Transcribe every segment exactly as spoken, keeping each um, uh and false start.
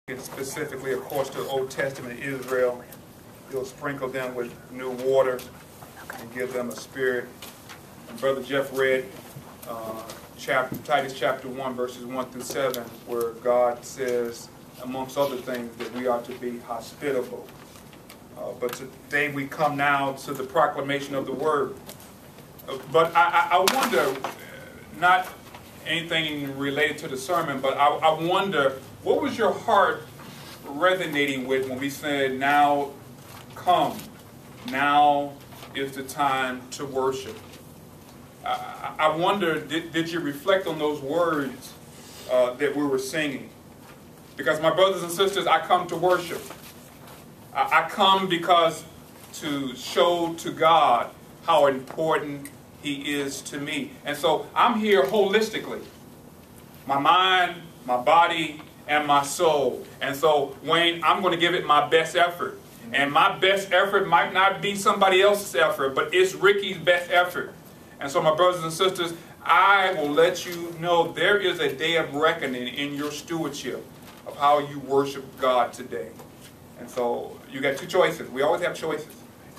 specifically, of course, to the Old Testament Israel. He'll sprinkle them with new water and give them a spirit. And Brother Jeff read uh, chapter, Titus chapter one, verses one through seven, where God says, amongst other things, that we are to be hospitable. Uh, but today we come now to the proclamation of the Word. Uh, but I, I wonder, not anything related to the sermon, but I, I wonder, what was your heart resonating with when we said, now come, now is the time to worship? I, I wonder, did, did you reflect on those words uh, that we were singing? Because my brothers and sisters, I come to worship. I, I come because to show to God how important He is to me. And so I'm here holistically. My mind, my body, and my soul. And so, Wayne, I'm going to give it my best effort. And my best effort might not be somebody else's effort, but it's Ricky's best effort. And so, my brothers and sisters, I will let you know there is a day of reckoning in your stewardship of how you worship God today. And so, you got two choices. We always have choices.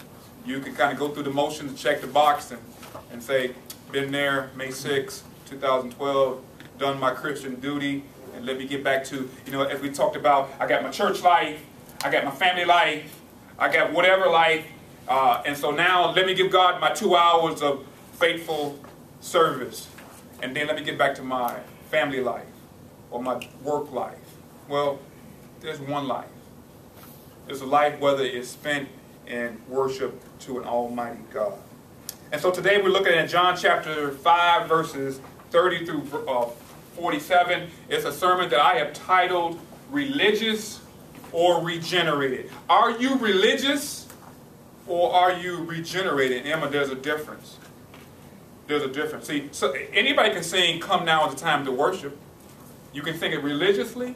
You can kind of go through the motions, check the box, and, and say, been there, May sixth, two thousand twelve, done my Christian duty. And let me get back to, you know, as we talked about, I got my church life, I got my family life, I got whatever life. Uh, and so now let me give God my two hours of faithful service. And then let me get back to my family life or my work life. Well, there's one life. There's a life whether it's spent in worship to an almighty God. And so today we're looking at John chapter five, verses thirty through uh, forty-seven. It's a sermon that I have titled Religious or Regenerated. Are you religious or are you regenerated? Emma, there's a difference. There's a difference. See, so anybody can sing, "Come Now is the Time to Worship." You can sing it religiously,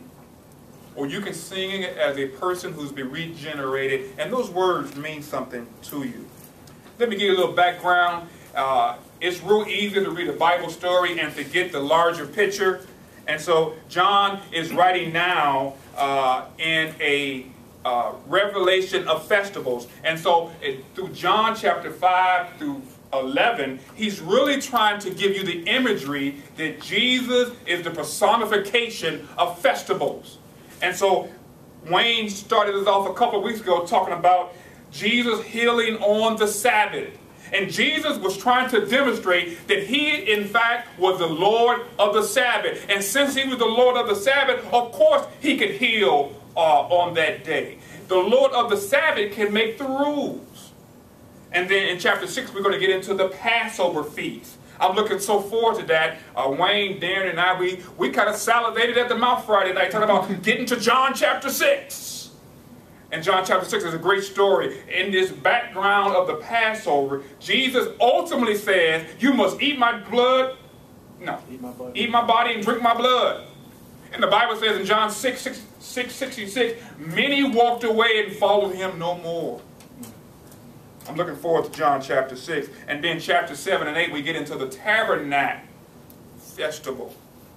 or you can sing it as a person who's been regenerated, and those words mean something to you. Let me give you a little background. Uh, it's real easy to read a Bible story and to get the larger picture. And so John is writing now uh, in a uh, revelation of festivals. And so it, through John chapter five through eleven, he's really trying to give you the imagery that Jesus is the personification of festivals. And so Wayne started us off a couple of weeks ago talking about Jesus healing on the Sabbath. And Jesus was trying to demonstrate that He, in fact, was the Lord of the Sabbath. And since He was the Lord of the Sabbath, of course, He could heal uh, on that day. The Lord of the Sabbath can make the rules. And then in chapter six, we're going to get into the Passover feast. I'm looking so forward to that. Uh, Wayne, Darren, and I, we, we kind of salivated at the mouth Friday night talking about getting to John chapter six. And John chapter six is a great story. In this background of the Passover, Jesus ultimately says, you must eat my blood. No, eat my body, eat my body and drink my blood. And the Bible says in John six, six, six sixty-six, many walked away and followed Him no more. I'm looking forward to John chapter six. And then chapter seven and eight, we get into the Tabernacle Festival.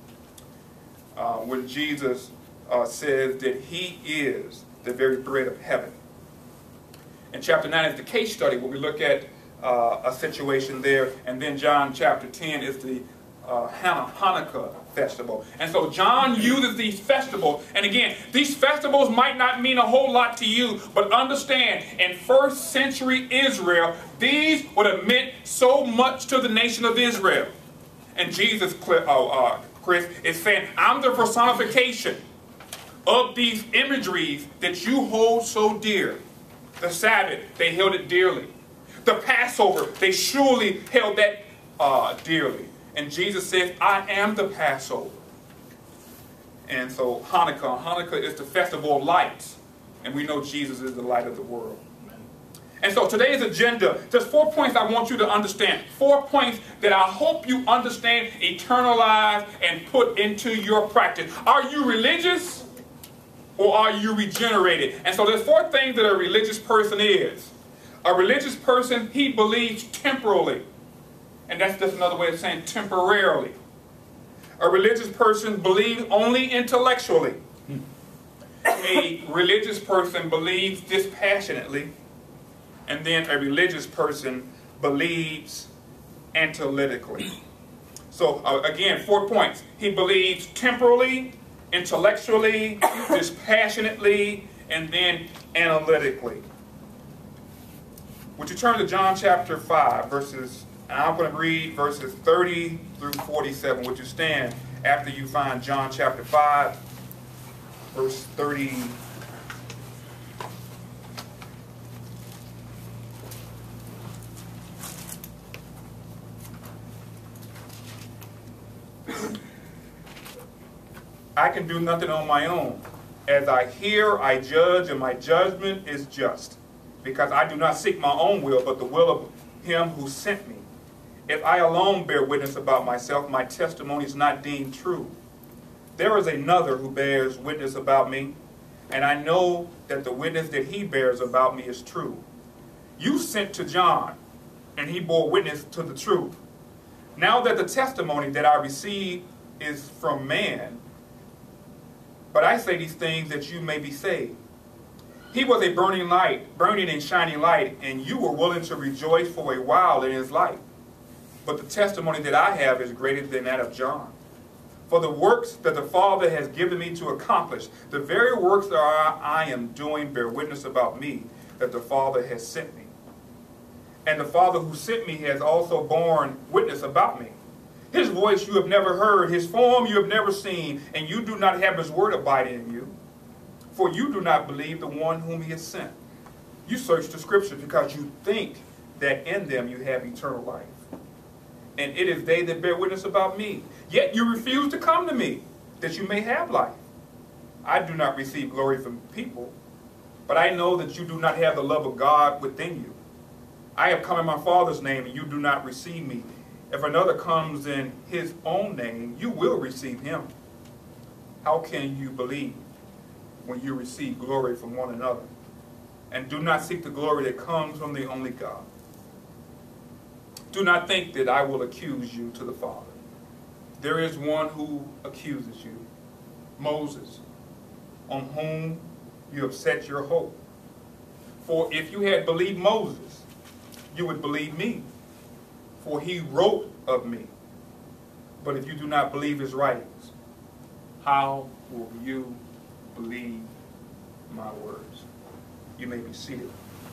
Uh, when Jesus uh, says that He is the very bread of heaven. And chapter nine is the case study where we look at uh, a situation there. And then John chapter ten is the uh, Hanukkah festival. And so John uses these festivals. And again, these festivals might not mean a whole lot to you, but understand, in first century Israel, these would have meant so much to the nation of Israel. And Jesus, oh, uh, Chris, is saying, I'm the personification of these imageries that you hold so dear. The Sabbath, they held it dearly. The Passover, they surely held that uh, dearly. And Jesus says, I am the Passover. And so Hanukkah, Hanukkah is the festival of lights. And we know Jesus is the light of the world. And so today's agenda, there's four points I want you to understand. Four points that I hope you understand, internalize, and put into your practice. Are you religious? Or are you regenerated? And so there's four things that a religious person is. A religious person, he believes temporally. And that's just another way of saying temporarily. A religious person believes only intellectually. a religious person believes dispassionately, and then a religious person believes analytically. So uh, again, four points. He believes temporally, intellectually, dispassionately, and then analytically. Would you turn to John chapter five, verses, and I'm going to read verses thirty through forty-seven. Would you stand after you find John chapter five, verse thirty? I can do nothing on my own. As I hear, I judge, and my judgment is just, because I do not seek my own will, but the will of him who sent me. If I alone bear witness about myself, my testimony is not deemed true. There is another who bears witness about me, and I know that the witness that he bears about me is true. You sent to John, and he bore witness to the truth. Now that the testimony that I receive is from man, but I say these things that you may be saved. He was a burning light, burning and shining light, and you were willing to rejoice for a while in his light. But the testimony that I have is greater than that of John. For the works that the Father has given me to accomplish, the very works that I am doing bear witness about me, that the Father has sent me. And the Father who sent me has also borne witness about me. His voice you have never heard, his form you have never seen, and you do not have his word abiding in you. For you do not believe the one whom he has sent. You search the scriptures because you think that in them you have eternal life. And it is they that bear witness about me. Yet you refuse to come to me, that you may have life. I do not receive glory from people, but I know that you do not have the love of God within you. I have come in my Father's name, and you do not receive me. If another comes in his own name, you will receive him. How can you believe when you receive glory from one another? And do not seek the glory that comes from the only God. Do not think that I will accuse you to the Father. There is one who accuses you, Moses, on whom you have set your hope. For if you had believed Moses, you would believe me, for he wrote of me. But if you do not believe his writings, how will you believe my words? You may be seated.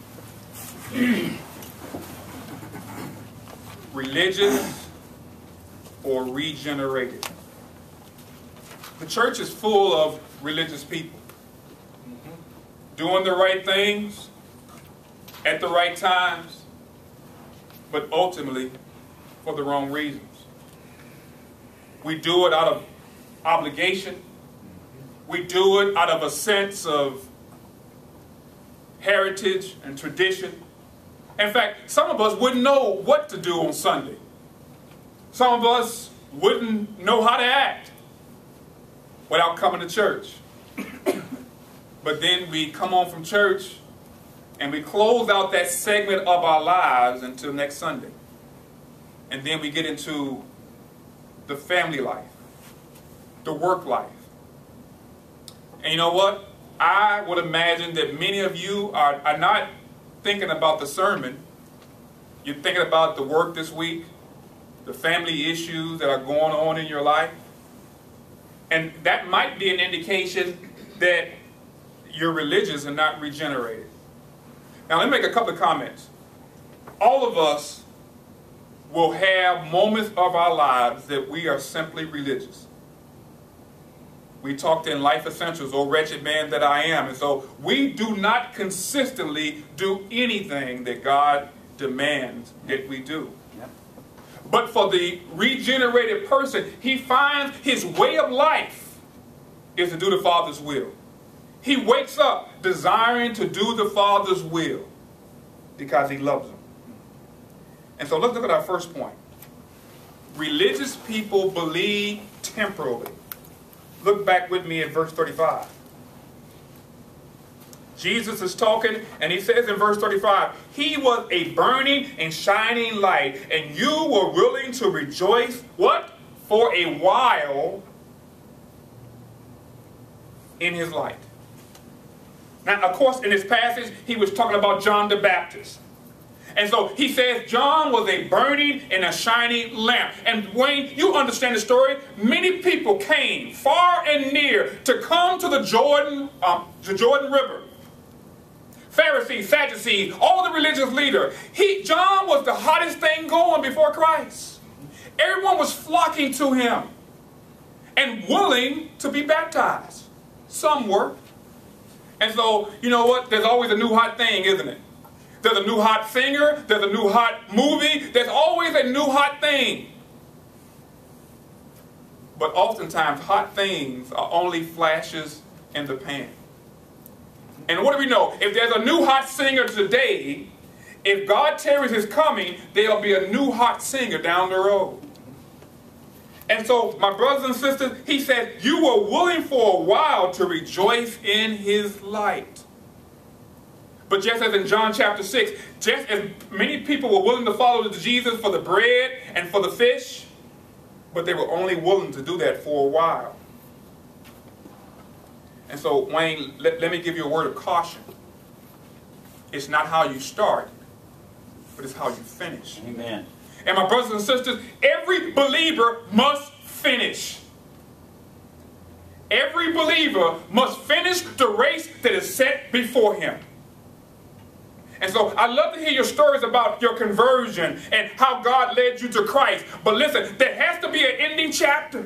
Religious or regenerated? The church is full of religious people, doing the right things at the right times, but ultimately for the wrong reasons. We do it out of obligation. We do it out of a sense of heritage and tradition. In fact, some of us wouldn't know what to do on Sunday. Some of us wouldn't know how to act without coming to church. But then we come home from church and we close out that segment of our lives until next Sunday. And then we get into the family life, the work life. And you know what? I would imagine that many of you are, are not thinking about the sermon. You're thinking about the work this week, the family issues that are going on in your life. And that might be an indication that you're religious and not regenerated. Now, let me make a couple of comments. All of us will have moments of our lives that we are simply religious. We talked in Life Essentials, "Oh wretched man that I am." And so we do not consistently do anything that God demands that we do. Yep. But for the regenerated person, he finds his way of life is to do the Father's will. He wakes up desiring to do the Father's will because he loves him. And so let's look at our first point. Religious people believe temporally. Look back with me at verse thirty-five. Jesus is talking, and he says in verse thirty-five, he was a burning and shining light, and you were willing to rejoice, what? For a while in his light. Now, of course, in this passage, he was talking about John the Baptist. And so he says John was a burning and a shining lamp. And Wayne, you understand the story. Many people came far and near to come to the Jordan, um, the Jordan River. Pharisees, Sadducees, all the religious leaders. He, John was the hottest thing going before Christ. Everyone was flocking to him and willing to be baptized. Some were. And so, you know what? There's always a new hot thing, isn't it? There's a new hot singer. There's a new hot movie. There's always a new hot thing. But oftentimes, hot things are only flashes in the pan. And what do we know? If there's a new hot singer today, if God tarries his coming, there'll be a new hot singer down the road. And so, my brothers and sisters, he said, you were willing for a while to rejoice in his light. But just as in John chapter six, just as many people were willing to follow Jesus for the bread and for the fish, but they were only willing to do that for a while. And so, Wayne, let, let me give you a word of caution. It's not how you start, but it's how you finish. Amen. And my brothers and sisters, every believer must finish. Every believer must finish the race that is set before him. And so I love to hear your stories about your conversion and how God led you to Christ. But listen, there has to be an ending chapter.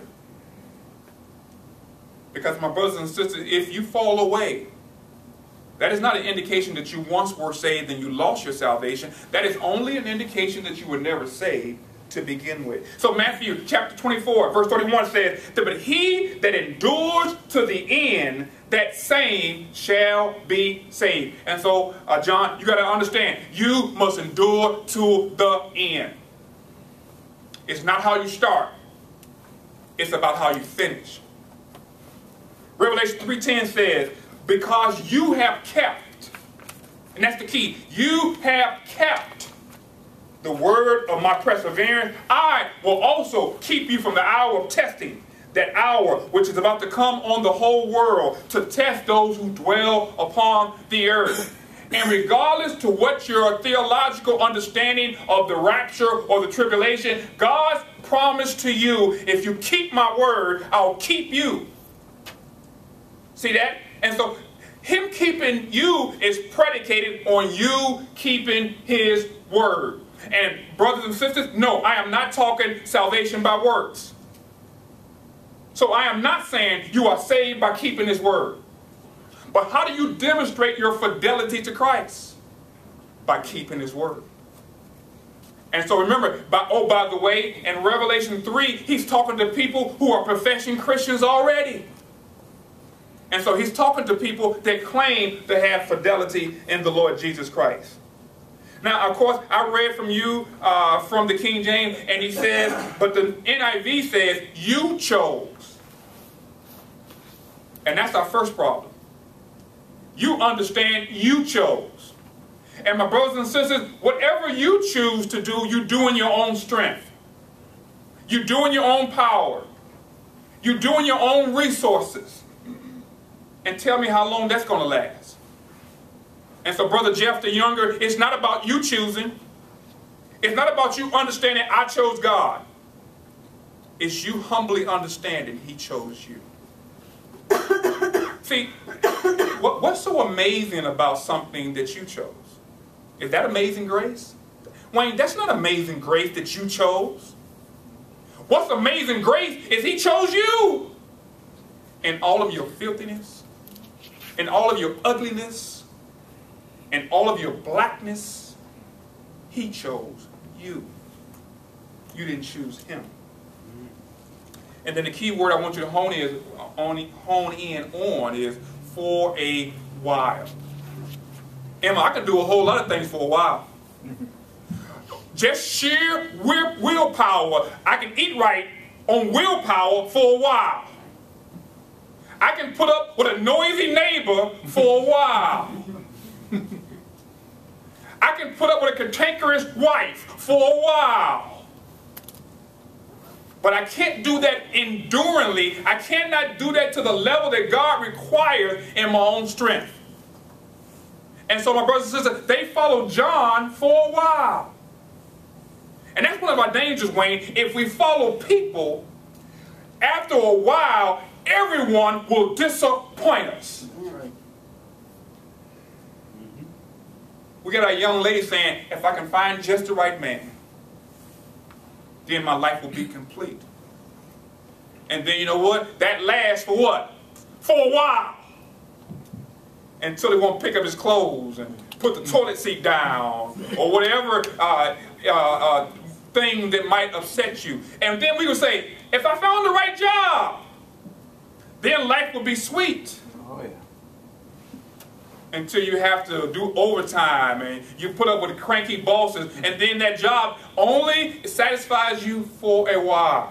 Because my brothers and sisters, if you fall away, that is not an indication that you once were saved and you lost your salvation. That is only an indication that you were never saved to begin with. So Matthew chapter twenty-four, verse thirty-one says, but he that endures to the end, that same shall be saved. And so, uh, John, you got to understand, you must endure to the end. It's not how you start. It's about how you finish. Revelation three ten says, because you have kept, and that's the key, you have kept the word of my perseverance, I will also keep you from the hour of testing, that hour which is about to come on the whole world to test those who dwell upon the earth. And regardless to what your theological understanding of the rapture or the tribulation, God's promise to you, if you keep my word, I'll keep you. See that? And so him keeping you is predicated on you keeping his word. And brothers and sisters, no, I am not talking salvation by works. So I am not saying you are saved by keeping his word. But how do you demonstrate your fidelity to Christ? By keeping his word. And so remember, by, oh, by the way, in Revelation three, he's talking to people who are professing Christians already. And so he's talking to people that claim to have fidelity in the Lord Jesus Christ. Now, of course, I read from you uh, from the King James, and he says, but the N I V says, you chose. And that's our first problem. You understand you chose. And my brothers and sisters, whatever you choose to do, you do in your own strength. You do in your own power. You do in your own resources. And tell me how long that's going to last. And so, Brother Jeff the Younger, it's not about you choosing. It's not about you understanding I chose God. It's you humbly understanding he chose you. See, what, what's so amazing about something that you chose? Is that amazing grace? Wayne, that's not amazing grace that you chose. What's amazing grace is he chose you. In all of your filthiness, in all of your ugliness, in all of your blackness, he chose you. You didn't choose him. And then the key word I want you to hone in, hone in on is for a while. Emma, I can do a whole lot of things for a while. Just sheer willpower. I can eat right on willpower for a while. I can put up with a noisy neighbor for a while. I can put up with a cantankerous wife for a while. But I can't do that enduringly. I cannot do that to the level that God requires in my own strength. And so my brothers and sisters, they followed John for a while. And that's one of our dangers, Wayne. If we follow people, after a while, everyone will disappoint us. Right. Mm-hmm. We got our young lady saying, if I can find just the right man, then my life will be complete. And then you know what? That lasts for what? For a while. Until they won't pick up his clothes and put the toilet seat down or whatever uh, uh, uh, thing that might upset you. And then we would say, if I found the right job, then life would be sweet. Oh, yeah. Until you have to do overtime and you put up with cranky bosses, and then that job only satisfies you for a while.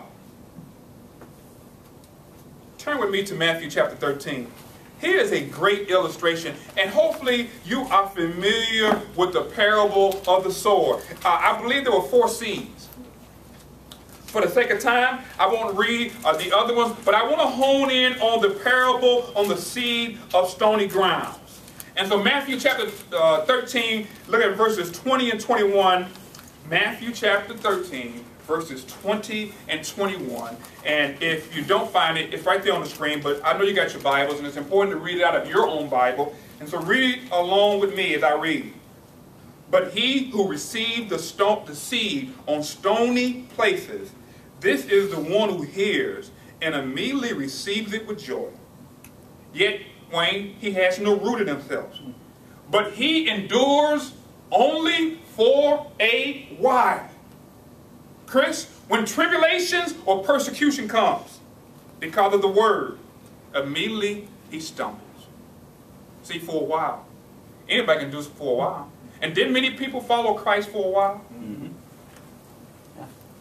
Turn with me to Matthew chapter thirteen. Here is a great illustration, and hopefully you are familiar with the parable of the sower. Uh, I believe there were four seeds. For the sake of time, I won't read uh, the other ones, but I want to hone in on the parable on the seed of stony ground. And so Matthew chapter uh, thirteen, look at verses twenty and twenty-one. Matthew chapter thirteen, verses twenty and twenty-one. And if you don't find it, it's right there on the screen, but I know you got your Bibles, and it's important to read it out of your own Bible. And so read along with me as I read. But he who received the, stone, the seed on stony places, this is the one who hears and immediately receives it with joy. Yet, Wayne, he has no root in himself. But he endures only for a while. Chris, when tribulations or persecution comes because of the word, immediately he stumbles. See, for a while. Anybody can do this for a while. And didn't many people follow Christ for a while? Mm-hmm. Yeah.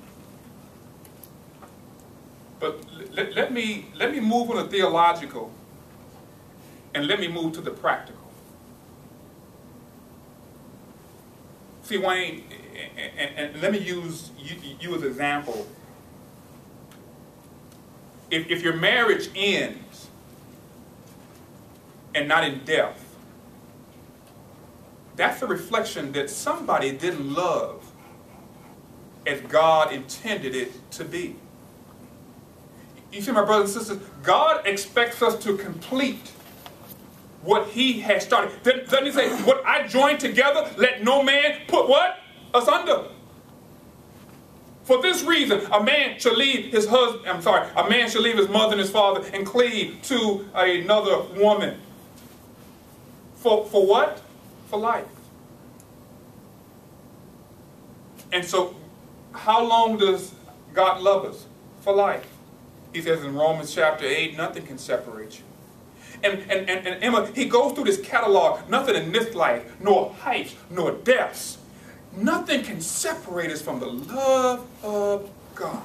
But let, let, me, let me move on the theological, and let me move to the practical. See, Wayne, and, and, and let me use you, you as an example. If, if your marriage ends and not in death, that's a reflection that somebody didn't love as God intended it to be. You see, my brothers and sisters, God expects us to complete what he has started. Doesn't he say, what I joined together, let no man put what? Asunder. For this reason, a man shall leave his husband, I'm sorry, a man shall leave his mother and his father and cleave to another woman. For, for what? For life. And so, how long does God love us? For life. He says in Romans chapter eight, nothing can separate you. And, and, and, and Emma, he goes through this catalog, nothing in this life, nor heights, nor depths. Nothing can separate us from the love of God.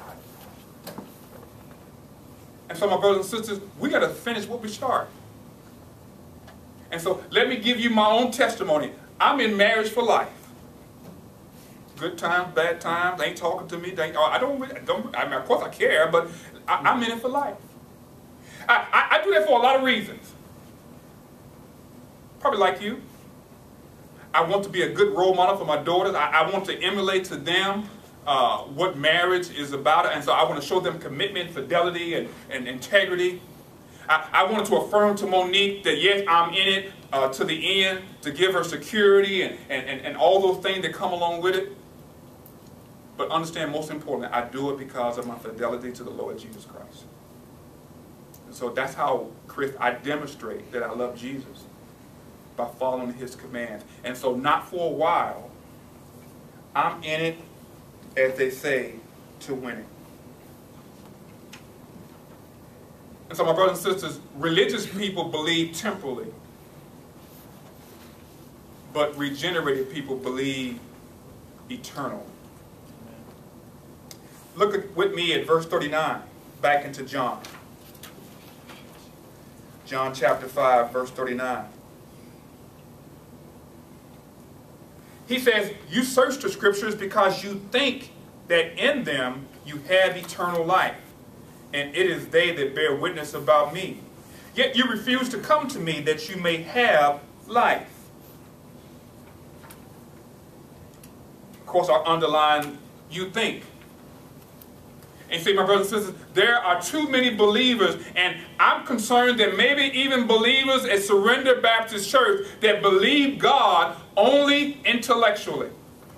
And so, my brothers and sisters, we got to finish what we start. And so, let me give you my own testimony. I'm in marriage for life. Good times, bad times, they ain't talking to me. They ain't, I don't, I don't I mean, of course I care, but I, I'm in it for life. I, I, I do that for a lot of reasons. Probably like you. I want to be a good role model for my daughters. I, I want to emulate to them uh, what marriage is about. And so I want to show them commitment, fidelity, and, and integrity. I, I wanted to affirm to Monique that, yes, I'm in it uh, to the end, to give her security and, and, and, and all those things that come along with it. But understand, most importantly, I do it because of my fidelity to the Lord Jesus Christ. And so that's how, Chris, I demonstrate that I love Jesus, by following his commands. And so not for a while, I'm in it, as they say, to win it. And so, my brothers and sisters, religious people believe temporally, but regenerated people believe eternally. Look at, with me at verse thirty-nine, back into John. John chapter five, verse thirty-nine. He says, you search the scriptures because you think that in them you have eternal life, and it is they that bear witness about me. Yet you refuse to come to me that you may have life. course, I underline you think. And see, my brothers and sisters, there are too many believers, and I'm concerned that maybe even believers at Surrender Baptist Church that believe God only intellectually.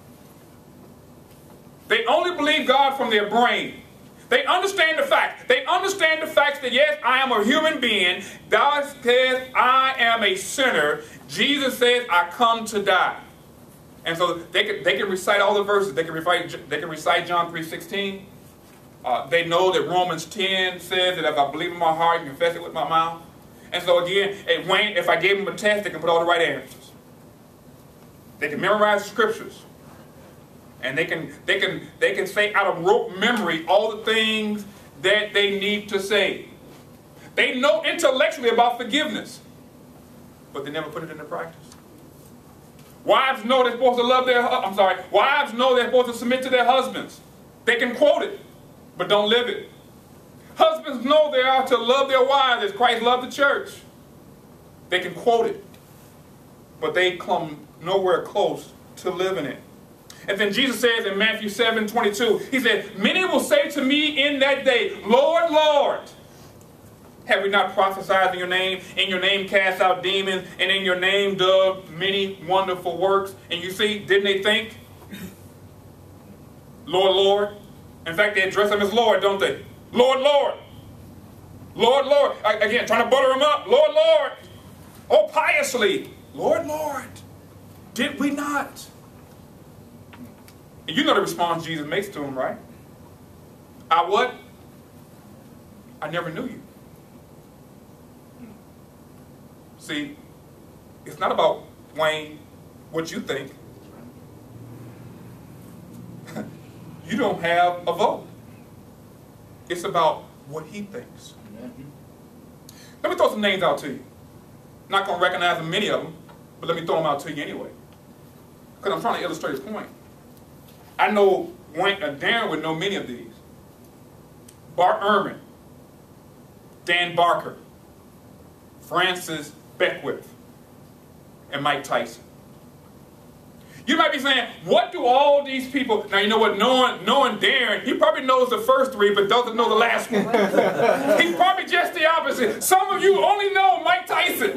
They only believe God from their brain. They understand the fact. They understand the facts that, yes, I am a human being. God says I am a sinner. Jesus says I come to die. And so they can, they can recite all the verses. They can recite, they can recite John three sixteen. Uh, they know that Romans ten says that if I believe in my heart and confess it with my mouth. And so again, if, Wayne, if I gave them a test, they can put all the right answers. They can memorize the scriptures. And they can, they can, they can say out of rote memory all the things that they need to say. They know intellectually about forgiveness, but they never put it into practice. Wives know they're supposed to love their, I'm sorry, wives know they're supposed to submit to their husbands. They can quote it, but don't live it. Husbands know they are to love their wives as Christ loved the church. They can quote it, but they come nowhere close to living it. And then Jesus says in Matthew seven twenty-two, he said, many will say to me in that day, Lord, Lord, have we not prophesied in your name, in your name cast out demons, and in your name done many wonderful works? And you see, didn't they think? Lord, Lord. In fact, they address him as Lord, don't they? Lord, Lord. Lord, Lord. Again, trying to butter him up. Lord, Lord. Oh, piously. Lord, Lord. Did we not? And you know the response Jesus makes to him, right? I what? I never knew you. See, it's not about, Wayne, what you think. You don't have a vote. It's about what he thinks. Mm-hmm. Let me throw some names out to you. Not going to recognize them, many of them, but let me throw them out to you anyway. Because I'm trying to illustrate his point. I know Wayne, uh, Darren would know many of these. Bart Ehrman, Dan Barker, Francis Beckwith, and Mike Tyson. You might be saying, what do all these people... Now, you know what? Knowing, knowing Darren, he probably knows the first three, but doesn't know the last one. He's probably just the opposite. Some of you only know Mike Tyson.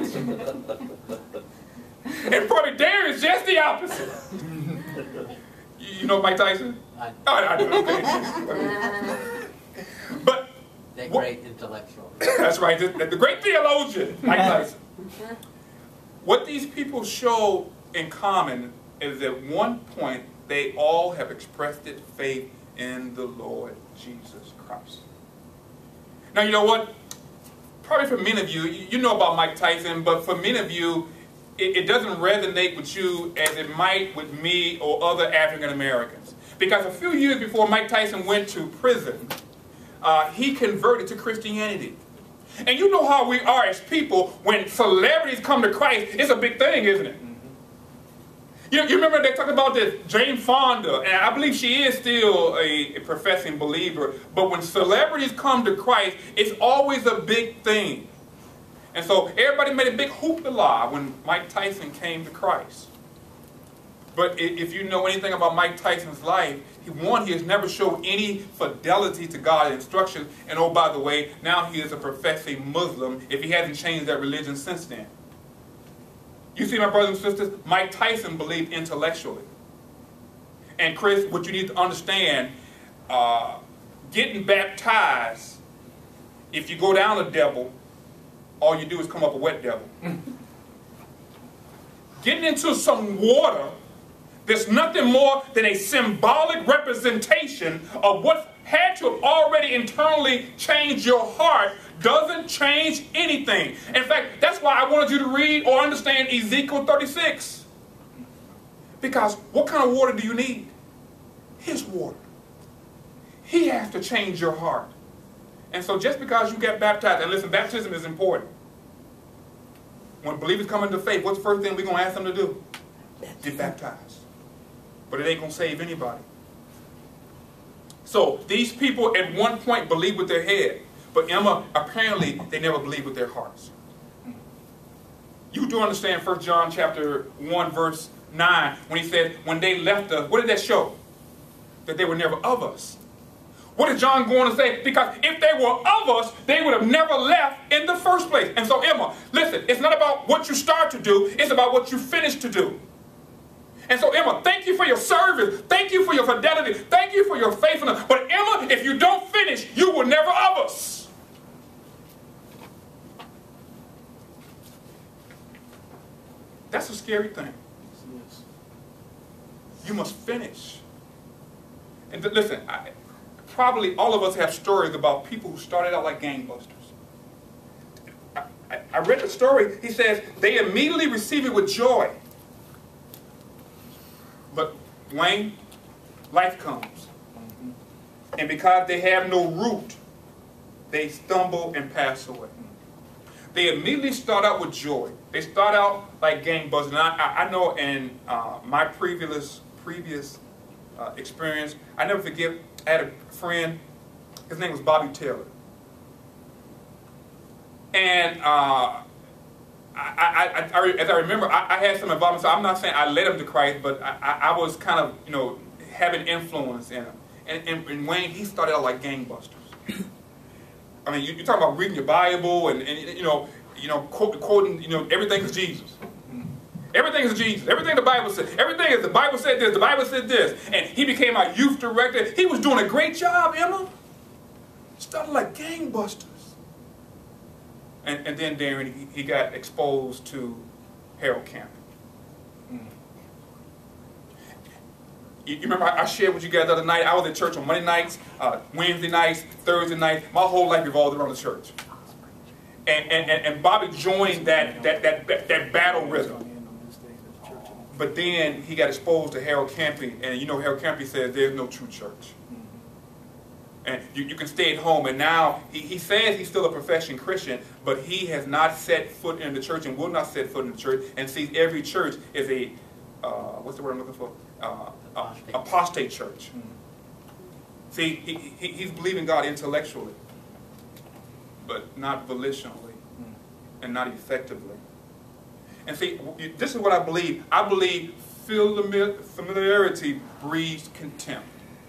And probably Darren is just the opposite. You know Mike Tyson? I, oh, I do. But... The great intellectual. That's right. The, the great theologian, Mike Tyson. What these people show in common is at one point they all have expressed it faith in the Lord Jesus Christ. Now, you know what? Probably for many of you, you know about Mike Tyson, but for many of you, it, it doesn't resonate with you as it might with me or other African Americans. Because a few years before Mike Tyson went to prison, uh, he converted to Christianity. And you know how we are as people, when celebrities come to Christ, it's a big thing, isn't it? You, you remember they talked about this, Jane Fonda, and I believe she is still a, a professing believer, but when celebrities come to Christ, it's always a big thing. And so everybody made a big hoopla when Mike Tyson came to Christ. But if you know anything about Mike Tyson's life, he, one, he has never shown any fidelity to God's instructions, and oh, by the way, now he is a professing Muslim if he hasn't changed that religion since then. You see, my brothers and sisters, Mike Tyson believed intellectually. And Chris, what you need to understand, uh, getting baptized, if you go down a devil, all you do is come up a wet devil. Getting into some water, there's nothing more than a symbolic representation of what had to have already internally changed your heart, doesn't change anything. In fact, that's why I wanted you to read or understand Ezekiel thirty-six. Because what kind of water do you need? His water. He has to change your heart. And so just because you get baptized, and listen, baptism is important. When believers come into faith, what's the first thing we're going to ask them to do? Get baptized. But it ain't going to save anybody. So these people at one point believed with their head. But Emma, apparently, they never believed with their hearts. You do understand First John chapter one, verse nine, when he said, when they left us, what did that show? That they were never of us. What did John go on to say? Because if they were of us, they would have never left in the first place. And so, Emma, listen, it's not about what you start to do, it's about what you finish to do. And so, Emma, thank you for your service. Thank you for your fidelity. Thank you for your faithfulness. But, Emma, if you don't finish, you were never of us. That's a scary thing. You must finish. And th- listen, I, probably all of us have stories about people who started out like gangbusters. I, I, I read the story. He says they immediately receive it with joy. But, Wayne, life comes. Mm-hmm. And because they have no root, they stumble and pass away. They immediately start out with joy. They start out like gangbusters. And I, I know in uh, my previous, previous uh, experience, I never forget, I had a friend, his name was Bobby Taylor. And uh, I, I, I, as I remember, I, I had some involvement. So I'm not saying I led him to Christ, but I, I, I was kind of, you know, having influence in him. And, and, and Wayne, he started out like gangbusters. I mean, you, you're talking about reading your Bible and, and you know, you know, quote, quoting, you know, everything is Jesus. Everything is Jesus. Everything the Bible said. Everything is the Bible said this. The Bible said this. And he became our youth director. He was doing a great job, Emma. Started like gangbusters. And, and then Darren, he, he got exposed to Harold Camping. Mm. You, you remember I, I shared with you guys the other night, I was at church on Monday nights, uh, Wednesday nights, Thursday nights. My whole life revolved around the church. And, and, and, and Bobby joined that, that, that, that, that battle rhythm. But then he got exposed to Harold Camping, and you know Harold Camping says there's no true church. And you, you can stay at home, and now he, he says he's still a professing Christian, but he has not set foot in the church and will not set foot in the church, and sees every church as a, uh, what's the word I'm looking for? Uh, apostate. Uh, apostate church. Mm-hmm. See, he, he, he's believing God intellectually, but not volitionally, mm-hmm. and not effectively. And see, this is what I believe. I believe familiarity breeds contempt.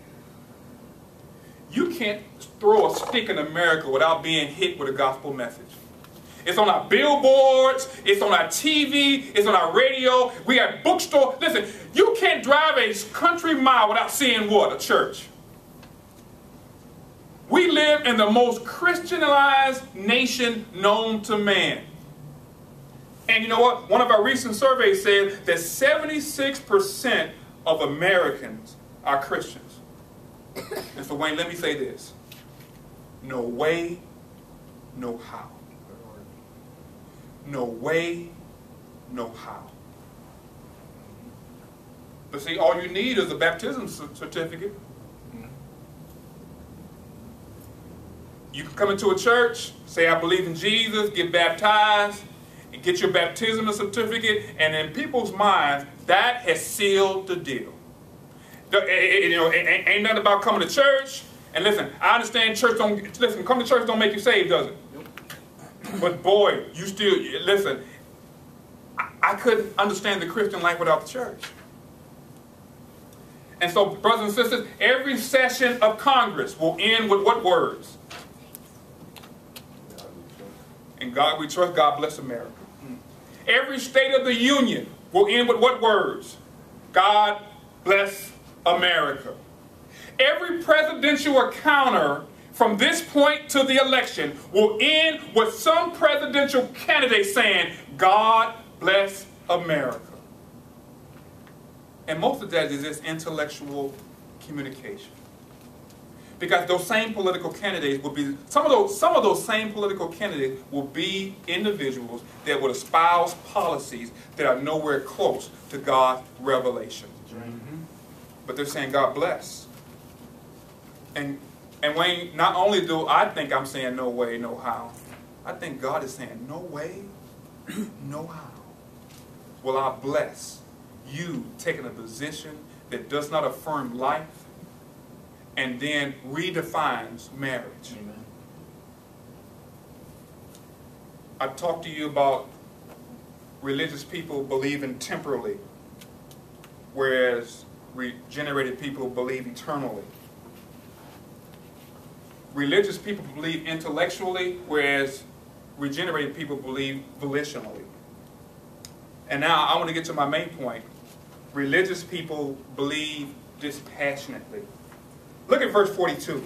You can't throw a stick in America without being hit with a gospel message. It's on our billboards, it's on our T V, it's on our radio, we have bookstores. Listen, you can't drive a country mile without seeing what? A church. We live in the most Christianized nation known to man. And you know what? One of our recent surveys said that seventy-six percent of Americans are Christians. And so, Wayne, let me say this. No way, no how. No way, no how. But see, all you need is a baptism certificate. You can come into a church, say, I believe in Jesus, get baptized, and get your baptismal certificate, and in people's minds, that has sealed the deal. The, it, it, you know, it ain't, ain't nothing about coming to church. And listen, I understand church don't, listen, coming to church don't make you saved, does it? Nope. But boy, you still, listen, I, I couldn't understand the Christian life without the church. And so, brothers and sisters, every session of Congress will end with what words? In God we trust, God bless America. Every State of the Union will end with what words? God bless America. Every presidential encounter from this point to the election will end with some presidential candidate saying, God bless America. And most of that is this intellectual communication. Because those same political candidates will be, some of those, some of those same political candidates will be individuals that will espouse policies that are nowhere close to God's revelation. Mm-hmm. But they're saying, God bless. And, and Wayne, not only do I think I'm saying no way, no how, I think God is saying no way, no how will I bless you taking a position that does not affirm life and then redefines marriage. Amen. I talked to you about religious people believing temporally whereas regenerated people believe eternally. Religious people believe intellectually, whereas regenerated people believe volitionally. And now I want to get to my main point. Religious people believe dispassionately. Look at verse forty-two.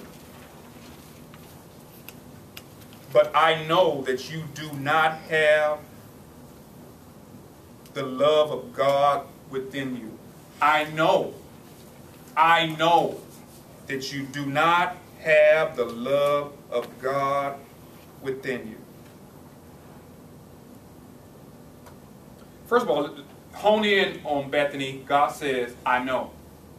But I know that you do not have the love of God within you. I know, I know that you do not have the love of God within you. First of all, hone in on Bethany. God says, I know.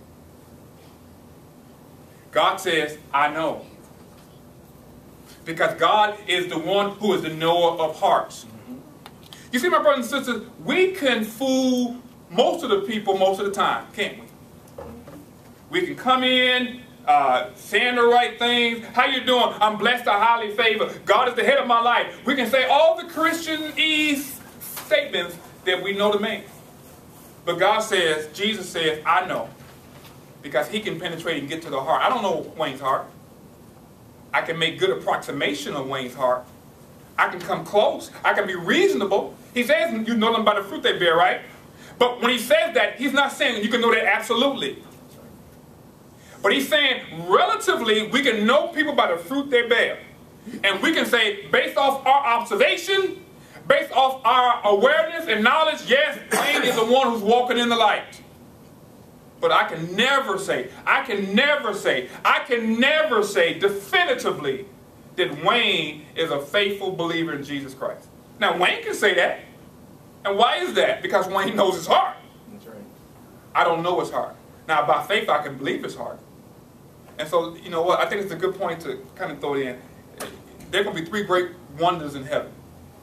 God says, I know. Because God is the one who is the knower of hearts. You see, my brothers and sisters, we can fool most of the people most of the time, can't we? We can come in, uh, saying the right things. How you doing? I'm blessed or highly favored. God is the head of my life. We can say all the Christianese statements that we know to make. But God says, Jesus says, I know. Because he can penetrate and get to the heart. I don't know Wayne's heart. I can make good approximation of Wayne's heart. I can come close. I can be reasonable. He says you know them by the fruit they bear, right? But when he says that, he's not saying you can know that absolutely. But he's saying relatively we can know people by the fruit they bear. And we can say based off our observation, based off our awareness and knowledge, yes, Wayne is the one who's walking in the light. But I can never say, I can never say, I can never say definitively that Wayne is a faithful believer in Jesus Christ. Now, Wayne can say that. And why is that? Because Wayne knows his heart. That's right. I don't know his heart. Now, by faith, I can believe his heart. And so, you know what, I think it's a good point to kind of throw it in. There are going to be three great wonders in heaven.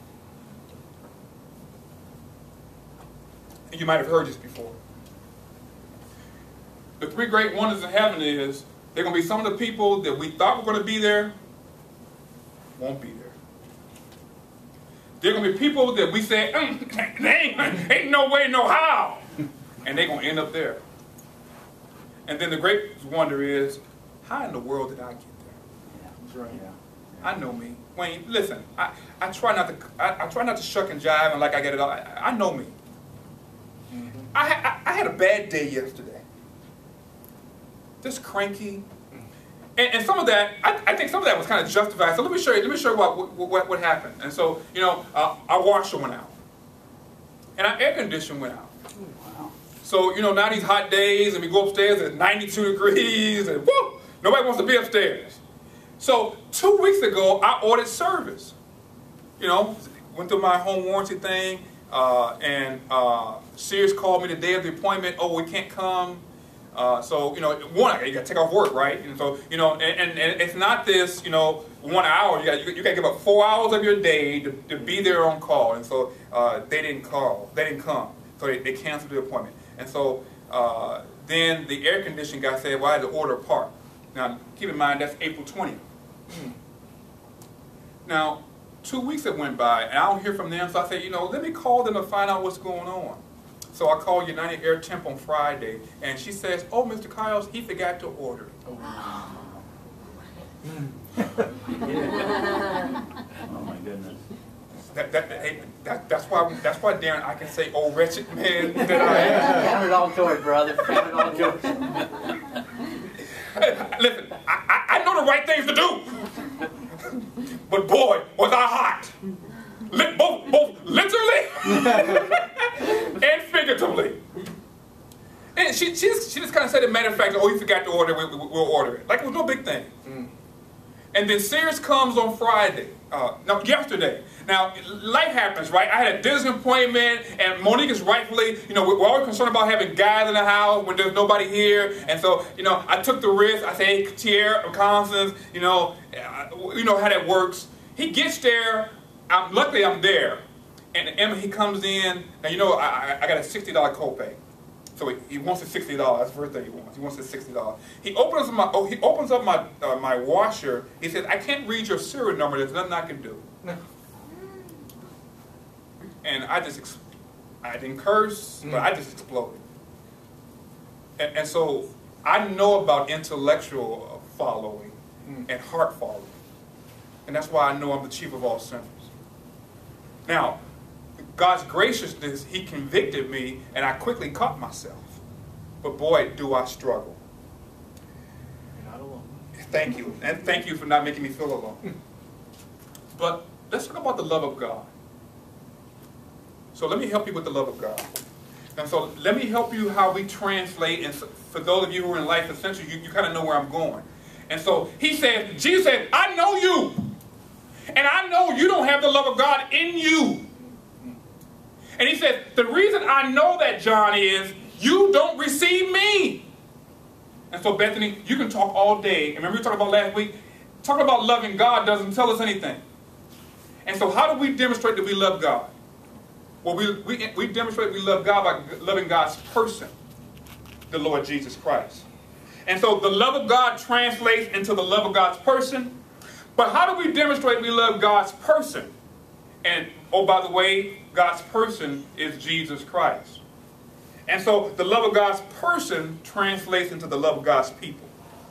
And you might have heard this before. The three great wonders in heaven is, there are going to be some of the people that we thought were going to be there, won't be there. There are going to be people that we said, mm, ain't, ain't no way, no how. And they're going to end up there. And then the great wonder is, how in the world did I get there? Yeah, that's right. Yeah. I know me. Wayne, listen, I, I try not to I, I try not to shuck and jive and like I get it all. I, I know me. Mm-hmm. I, I, I had a bad day yesterday. Just cranky. And, and some of that, I, I think some of that was kind of justified. So let me show you, let me show you what, what, what happened. And so, you know, uh, our washer went out. And our air conditioner went out. Wow. So, you know, now these hot days and we go upstairs at ninety-two degrees and whoo, nobody wants to be upstairs. So two weeks ago, I ordered service. You know, went through my home warranty thing uh, and uh, Sears called me the day of the appointment. Oh, we can't come. Uh, so, you know, one, you got to take off work, right? And so, you know, and, and, and it's not this, you know, one hour. You got you, you got to give up four hours of your day to, to be there on call. And so uh, they didn't call. They didn't come. So they, they canceled the appointment. And so uh, then the air conditioning guy said, well, I had to order a part. Now, keep in mind, that's April twentieth. Hmm. Now, two weeks have went by, and I don't hear from them. So I said, you know, let me call them to find out what's going on. So I called United Air Temp on Friday, and she says, oh, Mister Kyles, he forgot to order it. Oh, oh my goodness. That, that, hey, that, that's why that's why Darren, I can say, oh wretched man that I am. Count it all joy, brother. Count it all joy. Listen, I, I, I know the right things to do. But boy, was I hot. Li both, both literally and figuratively. And she, she just, she just kind of said, a matter of fact, oh, you forgot to order, we, we, we'll order it. Like it was no big thing. Mm. And then Sears comes on Friday, uh, no, yesterday. Now, life happens, right? I had a dentist appointment, and Monique is rightfully, you know, we're always concerned about having guys in the house when there's nobody here. And so, you know, I took the risk. I said, hey, Tierra, Constance, you know, uh, you know how that works. He gets there. I'm, luckily, I'm there. And Emma, he comes in. Now, you know, I, I got a sixty dollar copay. So he, he wants his sixty dollars. That's the first thing he wants. He wants his sixty dollars. He opens up my, oh, he opens up my, uh, my washer. He says, I can't read your serial number. There's nothing I can do. And I just, I didn't curse, but I just exploded. And, and so I know about intellectual following and heart following. And that's why I know I'm the chief of all sinners. Now, God's graciousness, he convicted me, and I quickly caught myself. But boy, do I struggle. You're not alone. Thank you. And thank you for not making me feel alone. But let's talk about the love of God. So let me help you with the love of God. And so let me help you how we translate, and for those of you who are in Life Essentials, you, you kind of know where I'm going. And so he said, Jesus said, I know you. And I know you don't have the love of God in you. And he said, the reason I know that, John, is you don't receive me. And so, Bethany, you can talk all day. And remember we talked about last week? Talking about loving God doesn't tell us anything. And so how do we demonstrate that we love God? Well, we, we, we demonstrate we love God by loving God's person, the Lord Jesus Christ. And so the love of God translates into the love of God's person. But how do we demonstrate we love God's person? And, oh, by the way, God's person is Jesus Christ. And so the love of God's person translates into the love of God's people.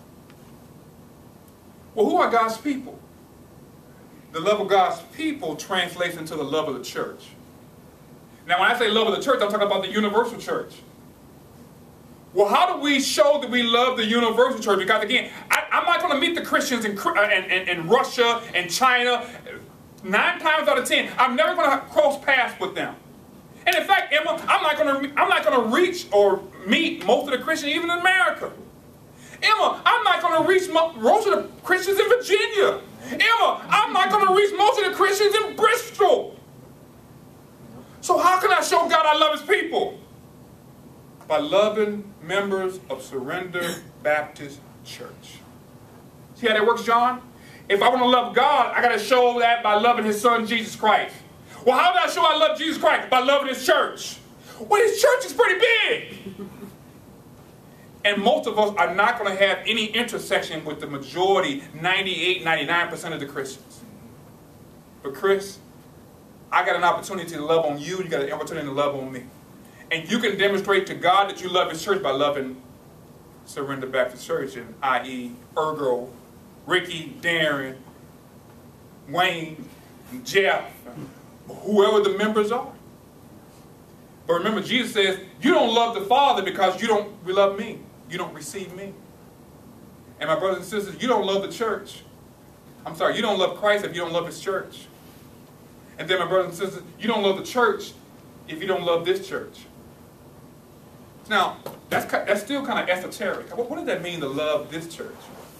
Well, who are God's people? The love of God's people translates into the love of the church. Now, when I say love of the church, I'm talking about the universal church. Well, how do we show that we love the universal church? Because, again, I, I'm not going to meet the Christians in, uh, in, in, in Russia and China. Nine times out of ten, I'm never going to cross paths with them. And in fact, Emma, I'm not going to I'm not going to reach or meet most of the Christians even in America. Emma, I'm not going to reach most of the Christians in Virginia. Emma, I'm not going to reach most of the Christians in Bristol. So how can I show God I love his people? By loving members of Surrender Baptist Church. See how that works, John? If I want to love God, I got to show that by loving his son, Jesus Christ. Well, how do I show I love Jesus Christ? By loving his church. Well, his church is pretty big. And most of us are not going to have any intersection with the majority, ninety-eight, ninety-nine percent of the Christians. But Chris, I got an opportunity to love on you. You got an opportunity to love on me. And you can demonstrate to God that you love his church by loving Surrender Baptist Church, and that is. Ergo, Ricky, Darren, Wayne, Jeff, whoever the members are. But remember, Jesus says, you don't love the Father because you don't love me. You don't receive me. And my brothers and sisters, you don't love the church. I'm sorry, you don't love Christ if you don't love his church. And then my brothers and sisters, you don't love the church if you don't love this church. Now, that's, that's still kind of esoteric. What, what does that mean to love this church?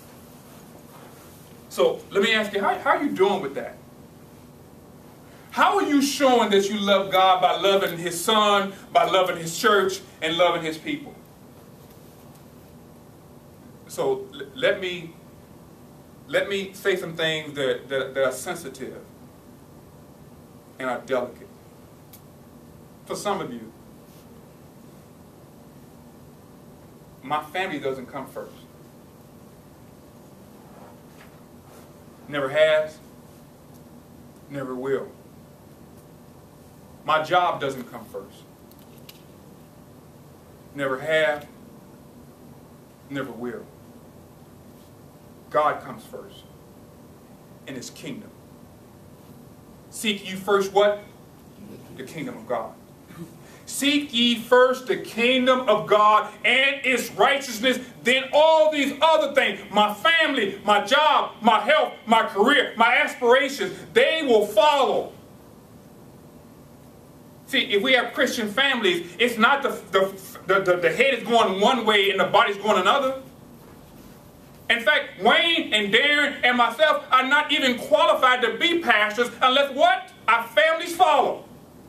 So let me ask you, how, how are you doing with that? How are you showing that you love God by loving his son, by loving his church, and loving his people? So let me, let me say some things that, that, that are sensitive and are delicate. For some of you, my family doesn't come first. Never has, never will. My job doesn't come first. Never have, never will. God comes first in his kingdom. Seek ye first what? The kingdom of God. Seek ye first the kingdom of God and its righteousness, then all these other things, my family, my job, my health, my career, my aspirations, they will follow. See, if we have Christian families, it's not the, the, the, the, the head is going one way and the body's going another. In fact, Wayne and Darren and myself are not even qualified to be pastors unless what? Our families follow.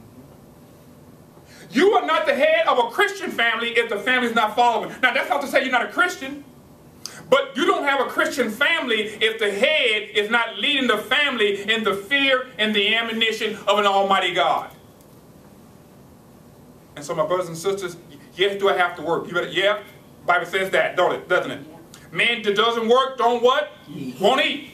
You are not the head of a Christian family if the family is not following. Now, that's not to say you're not a Christian. But you don't have a Christian family if the head is not leading the family in the fear and the admonition of an almighty God. And so, my brothers and sisters, yes, do I have to work? You better, yeah, the Bible says that, don't it? Doesn't it? Man that doesn't work, don't what? Won't eat.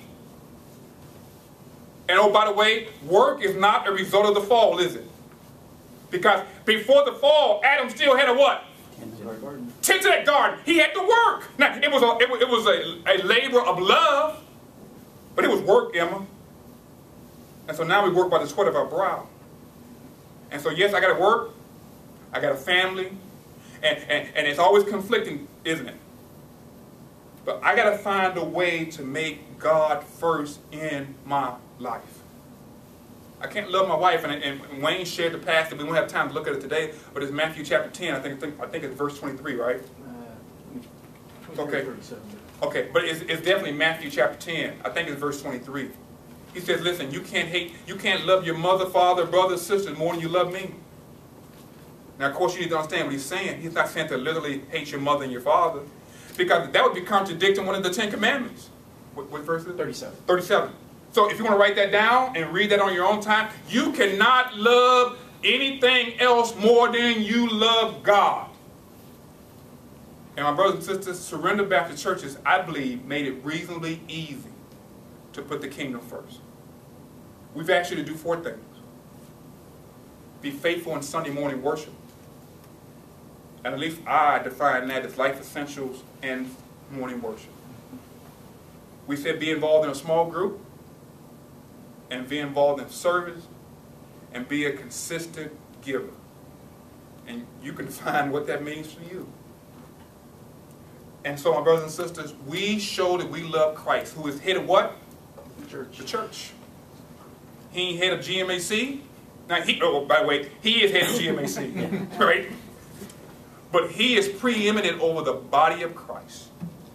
And oh, by the way, work is not a result of the fall, is it? Because before the fall, Adam still had a what? Kindergarten. Tend to that garden. He had to work. Now, it was a, it was, it was a, a labor of love, but it was work, Emma. And so now we work by the sweat of our brow. And so, yes, I got to work. I got a family. And, and, and it's always conflicting, isn't it? But I got to find a way to make God first in my life. I can't love my wife, and, and Wayne shared the passage. We won't have time to look at it today, but it's Matthew chapter ten. I think, I think, I think it's verse twenty-three, right? Uh, Okay. Okay, but it's, it's definitely Matthew chapter ten. I think it's verse twenty-three. He says, listen, you can't hate, you can't love your mother, father, brother, sister more than you love me. Now, of course, you need to understand what he's saying. He's not saying to literally hate your mother and your father, because that would be contradicting one of the Ten Commandments. What, what verse is it? thirty-seven. thirty-seven. So if you want to write that down and read that on your own time, you cannot love anything else more than you love God. And my brothers and sisters, Surrender Baptist Churches, I believe, made it reasonably easy to put the kingdom first. We've asked you to do four things. Be faithful in Sunday morning worship. And at least I define that as life essentials and morning worship. We said be involved in a small group, and be involved in service, and be a consistent giver. And you can find what that means for you. And so, my brothers and sisters, we show that we love Christ, who is head of what? The church. The church. He ain't head of G M A C. Now, he, oh, by the way, he is head of G M A C, right? But he is preeminent over the body of Christ.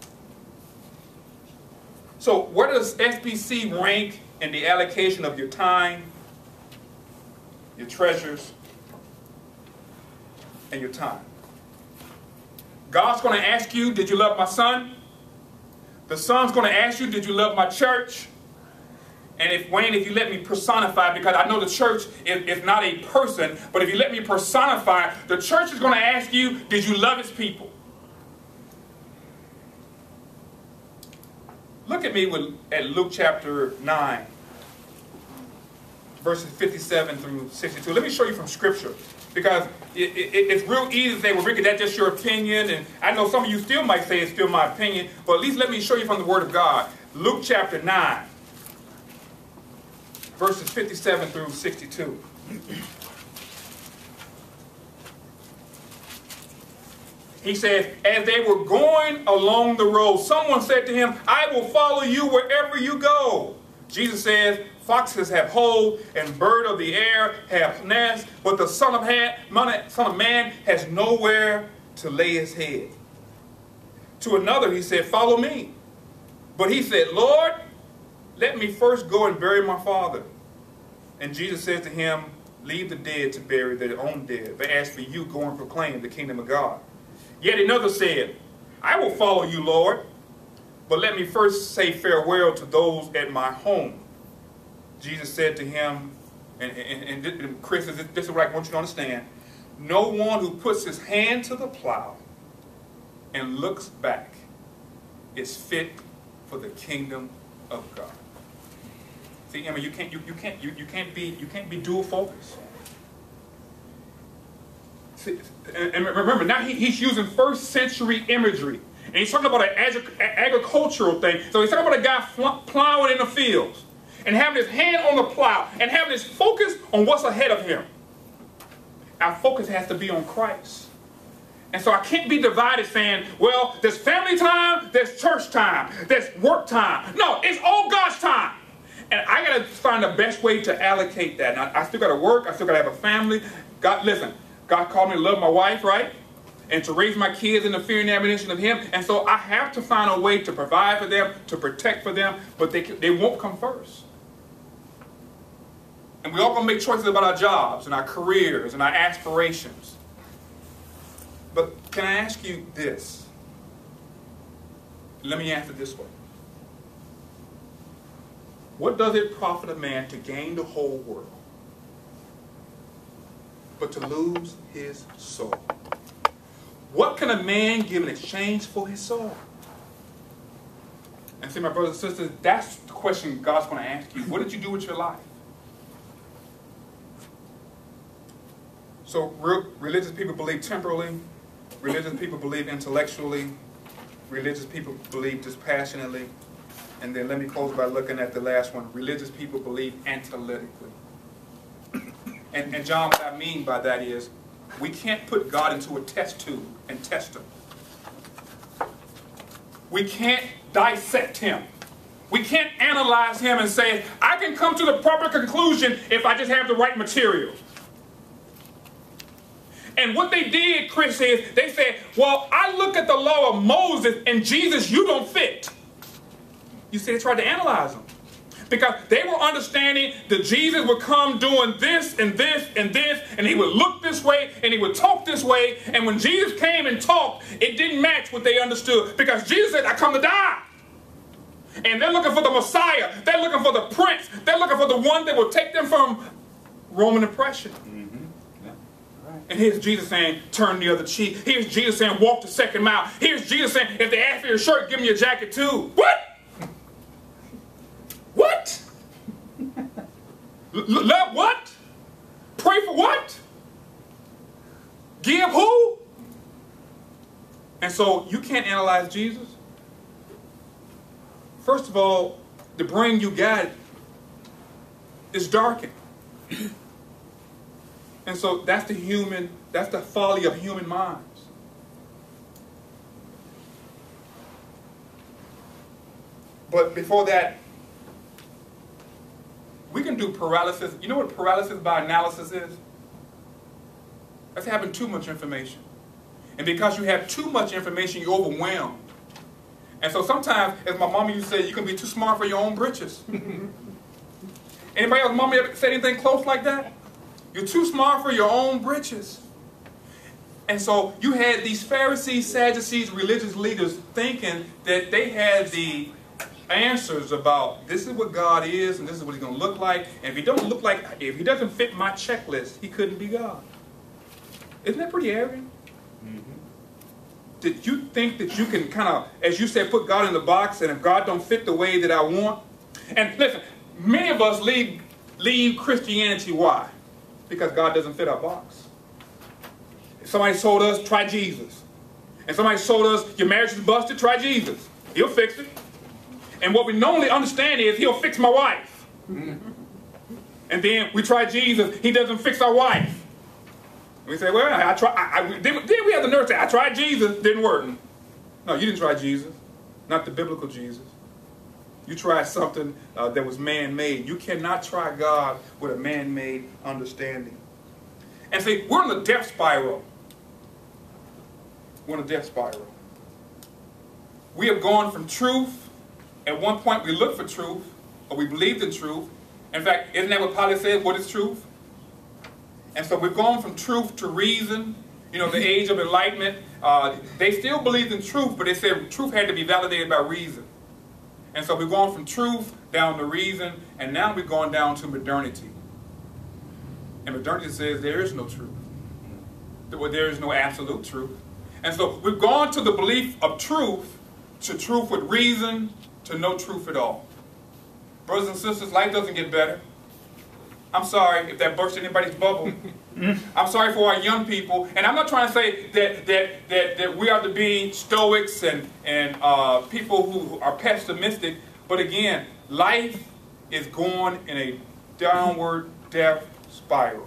So where does S B C rank in the allocation of your time, your treasures, and your time? God's going to ask you, did you love my son? The son's going to ask you, did you love my church? And if, Wayne, if you let me personify, because I know the church is, is not a person, but if you let me personify, the church is going to ask you, did you love its people? Look at me with, at Luke chapter nine, verses fifty-seven through sixty-two. Let me show you from Scripture, because it, it, it's real easy to say, well, Ricky, that's just your opinion, and I know some of you still might say it's still my opinion, but at least let me show you from the Word of God. Luke chapter nine, verses fifty-seven through sixty-two. He says, as they were going along the road, someone said to him, I will follow you wherever you go. Jesus says, foxes have holes and birds of the air have nests, but the Son of, man, Son of Man has nowhere to lay his head. To another he said, follow me. But he said, Lord, let me first go and bury my father. And Jesus says to him, leave the dead to bury their own dead. But as for you, go and proclaim the kingdom of God. Yet another said, I will follow you, Lord, but let me first say farewell to those at my home. Jesus said to him, and, and, and Chris, this is what I want you to understand, no one who puts his hand to the plow and looks back is fit for the kingdom of God. See, Emma, you can't, you, you can't, you, you can't be, you can't be dual focused. And remember, now he, he's using first century imagery. And he's talking about an ag agricultural thing. So he's talking about a guy plowing in the fields and having his hand on the plow and having his focus on what's ahead of him. Our focus has to be on Christ. And so I can't be divided saying, well, there's family time, there's church time, there's work time. No, it's all God's time. And I got to find the best way to allocate that. And I, I still got to work. I still got to have a family. God, listen. God called me to love my wife, right? And to raise my kids in the fear and admonition of Him. And so I have to find a way to provide for them, to protect for them, but they, they won't come first. And we all going to make choices about our jobs and our careers and our aspirations. But can I ask you this? Let me answer this way. What does it profit a man to gain the whole world, but to lose his soul? What can a man give in exchange for his soul? And see, my brothers and sisters, that's the question God's going to ask you. What did you do with your life? So real religious people believe temporally, Religious people believe intellectually. Religious people believe dispassionately. And then let me close by looking at the last one. Religious people believe analytically. And, and John, what I mean by that is, we can't put God into a test tube and test him. We can't dissect him. We can't analyze him and say, I can come to the proper conclusion if I just have the right material. And what they did, Chris, is they said, well, I look at the law of Moses and Jesus, you don't fit. You see, they tried to analyze him. Because they were understanding that Jesus would come doing this and this and this, and he would look this way, and he would talk this way. And when Jesus came and talked, it didn't match what they understood. Because Jesus said, I come to die. And they're looking for the Messiah. They're looking for the Prince. They're looking for the one that will take them from Roman oppression. Mm-hmm. Yeah. Right. And here's Jesus saying, turn the other cheek. Here's Jesus saying, walk the second mile. Here's Jesus saying, if they ask for your shirt, give me your jacket too. What? What? Love what? Pray for what? Give who? And so you can't analyze Jesus. First of all, the brain you got is darkened. And so that's the human, that's the folly of human minds. But before that, we can do paralysis. You know what paralysis by analysis is? That's having too much information. And because you have too much information, you're overwhelmed. And so sometimes, as my mama used to say, you can be too smart for your own britches. Anybody else, mama, ever say anything close like that? You're too smart for your own britches. And so you had these Pharisees, Sadducees, religious leaders thinking that they had the answers about this is what God is and this is what he's going to look like. And if he don't look like, if he doesn't fit my checklist, he couldn't be God. Isn't that pretty arrogant? Mm-hmm. Did you think that you can kind of, as you said, put God in the box, and if God don't fit the way that I want? And listen, many of us leave, leave Christianity. Why? Because God doesn't fit our box. If somebody told us, try Jesus. And somebody told us, your marriage is busted, try Jesus. He'll fix it. And what we normally understand is, he'll fix my wife. Mm-hmm. And then we try Jesus, he doesn't fix our wife. We say, well, I try. I, I, then, then we have the nerve to say, I tried Jesus, didn't work. No, you didn't try Jesus, not the biblical Jesus. You tried something uh, that was man-made. You cannot try God with a man-made understanding. And see, we're in the death spiral. We're in a death spiral. We have gone from truth. At one point, we looked for truth, or we believed in truth. In fact, isn't that what Pilate said? What is truth? And so we've gone from truth to reason. You know, the age of enlightenment. Uh, they still believed in truth, but they said truth had to be validated by reason. And so we've gone from truth down to reason, and now we're going down to modernity. And modernity says there is no truth. There is no absolute truth. And so we've gone to the belief of truth, to truth with reason, to no truth at all. Brothers and sisters, life doesn't get better. I'm sorry if that burst anybody's bubble. I'm sorry for our young people. And I'm not trying to say that, that, that, that we are to be stoics and, and uh, people who are pessimistic. But again, life is going in a downward death spiral.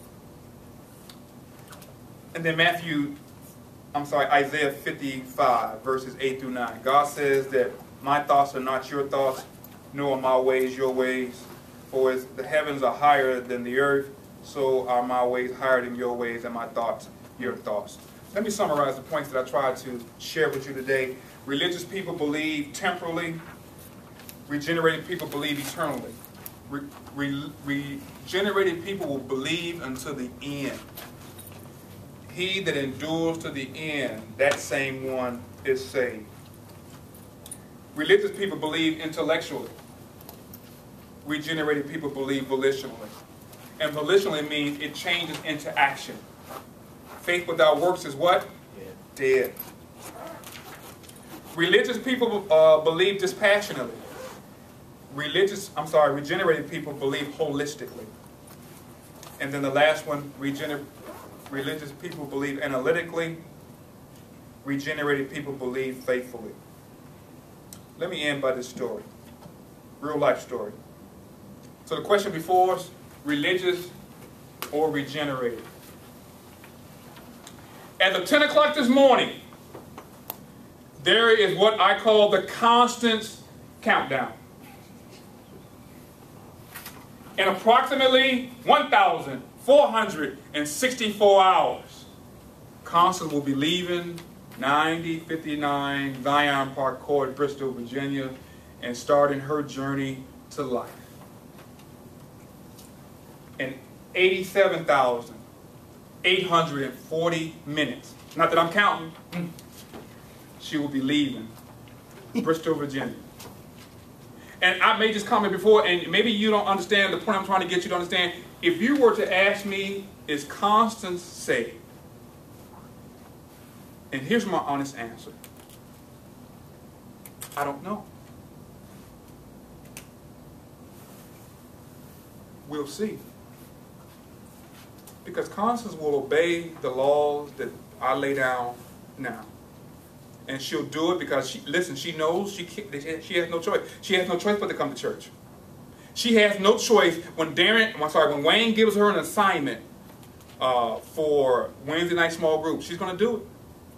And then Matthew, I'm sorry, Isaiah fifty-five, verses eight through nine. God says that my thoughts are not your thoughts, nor are my ways your ways. For as the heavens are higher than the earth, so are my ways higher than your ways, and my thoughts your thoughts. Let me summarize the points that I tried to share with you today. Religious people believe temporally. Regenerated people believe eternally. Re re regenerated people will believe until the end. He that endures to the end, that same one is saved. Religious people believe intellectually. Regenerated people believe volitionally. And volitionally means it changes into action. Faith without works is what? Dead. Dead. Religious people uh, believe dispassionately. Religious, I'm sorry, regenerated people believe holistically. And then the last one, regener religious people believe analytically. regenerated people believe faithfully. Let me end by this story, real life story. So the question before us, religious or regenerated? At the ten o'clock this morning, there is what I call the Constance countdown. In approximately one thousand four hundred sixty-four hours, Constance will be leaving ninety fifty-nine Zion Park Court, Bristol, Virginia, and starting her journey to life. In eighty-seven thousand eight hundred forty minutes, not that I'm counting, she will be leaving Bristol, Virginia. And I made this comment before, and maybe you don't understand the point I'm trying to get you to understand. If you were to ask me, is Constance saved? And here's my honest answer. I don't know. We'll see. Because Constance will obey the laws that I lay down now. And she'll do it because, she, listen, she knows she, can't, she has no choice. She has no choice but to come to church. She has no choice when Darren, I'm sorry, when Wayne gives her an assignment uh, for Wednesday night small group, she's going to do it.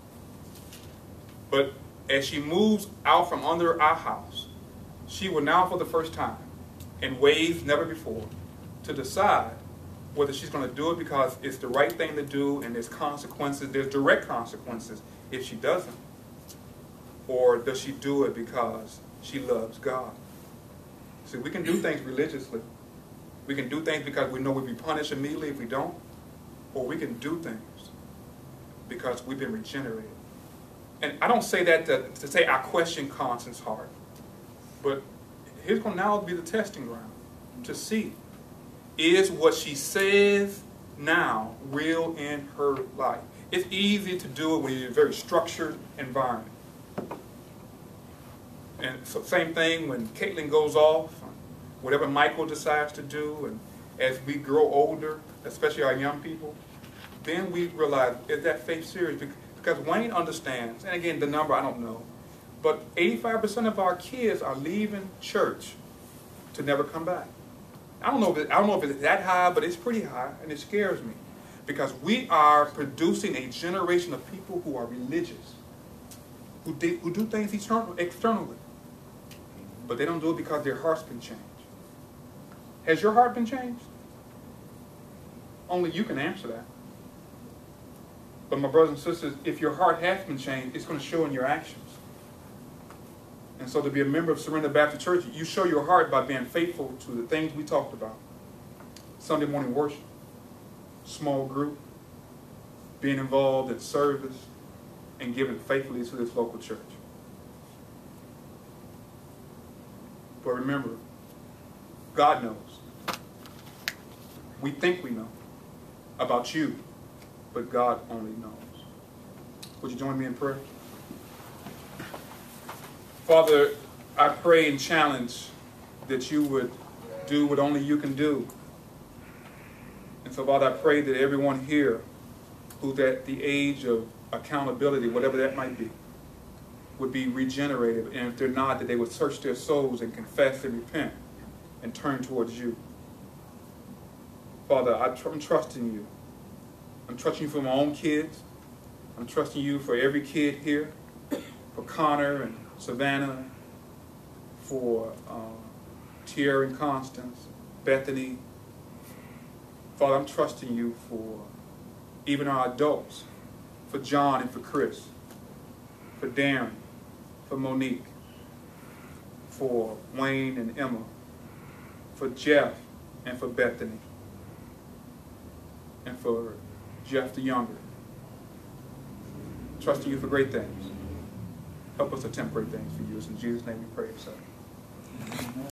But as she moves out from under our house, she will now for the first time, in ways never before, to decide whether she's going to do it because it's the right thing to do and there's consequences, there's direct consequences if she doesn't. Or does she do it because she loves God? See, we can do things religiously. We can do things because we know we'll be punished immediately if we don't. Or we can do things because we've been regenerated. And I don't say that to, to say I question Constance's heart. But here's going to now be the testing ground to see, is what she says now real in her life? It's easy to do it when you're in a very structured environment. And so same thing when Caitlin goes off, whatever Michael decides to do, and as we grow older, especially our young people, then we realize, is that faith serious? Because Wayne understands, and again, the number I don't know, but eighty-five percent of our kids are leaving church to never come back. I don't know if it, I don't know if it's that high, but it's pretty high, and it scares me. Because we are producing a generation of people who are religious, who do, who do things eternal, externally. But they don't do it because their heart's been changed. Has your heart been changed? Only you can answer that. But my brothers and sisters, if your heart has been changed, it's going to show in your actions. And so to be a member of Surrender Baptist Church, you show your heart by being faithful to the things we talked about. Sunday morning worship, small group, being involved in service, and giving faithfully to this local church. But remember, God knows. We think we know about you, but God only knows. Would you join me in prayer? Father, I pray and challenge that you would do what only you can do. And so, Father, I pray that everyone here who's at the age of accountability, whatever that might be, would be regenerated. And if they're not, that they would search their souls and confess and repent and turn towards you. Father, I tr- I'm trusting you. I'm trusting you for my own kids. I'm trusting you for every kid here, for Connor and Savannah, for um, Tierra and Constance, Bethany. Father, I'm trusting you for even our adults, for John and for Chris, for Darren, for Monique, for Wayne and Emma, for Jeff and for Bethany, and for Jeff the younger. Trusting you for great things. Help us attempt great things for you. It's in Jesus' name we pray, so.